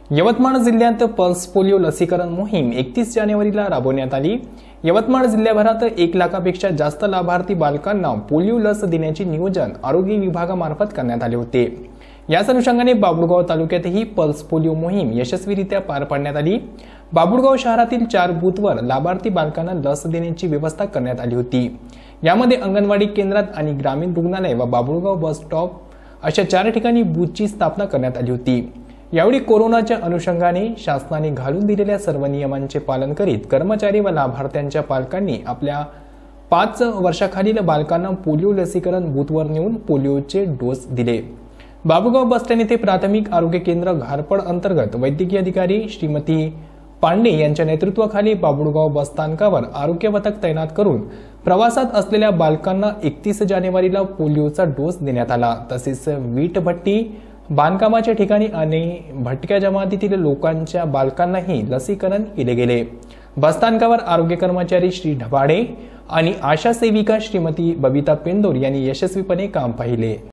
यवतमाळ जिल्ह्यात pulse polio लसीकरण मोहीम 31 जानेवारीला राबवण्यात आली। यवतमाळ जिल्ह्याभरात 1 लाखापेक्षा जास्त लाभार्थी बालकांना पोलिओ लस देण्याचे नियोजन आरोग्य विभागामार्फत करण्यात आले होते। याच अनुषंगाने बाबुळगाव तालुक्यातही पल्स पोलिओ मोहीम यशस्वीरित्या पार पाडण्यात आली। बाबुळगाव शहरातील 4 बूथवर लाभार्थी बालकांना लस देण्याची व्यवस्था करण्यात आली होती। यामध्ये अंगणवाडी केंद्रात आणि ग्रामीण रुग्णालय व बाबुळगाव बस स्टॉप अशा 4 ठिकाणी बूथची स्थापना करण्यात आली होती। यावेळी कोरोनाच्या अनुषंगाने शासनाने घालून दिलेल्या सर्व नियमांचे पालन करीत कर्मचारी व लाभार्थ्यांच्या पालकांनी आपल्या 5 वर्षाखालील बालकांना पोलिओ लसीकरण बूथवर नेऊन पोलिओचे डोस दिले। बाबुळगाव बस स्टँड येथे प्राथमिक आरोग्य केंद्र घारपड अंतर्गत वैद्यकीय अधिकारी श्रीमती पांडे यांच्या नेतृत्वाखाली बाबुळगाव बस स्थानकावर आरोग्य पथक तैनात करून प्रवासात असलेल्या बालकांना 31 जानेवारीला पोलिओचा डोस देण्यात आला। तसेच वीटभट्टी बांधकामाच्या ठिकाणी आणि भटक्या जमातीतील लोकांच्या बालकांनाही लसीकरण केले गेले। बसस्थानकावर आरोग्य कर्मचारी श्री ढबाडे आणि आशा सेविका श्रीमती बबिता पेंदोर यांनी यशस्वीपणे काम पाहिले।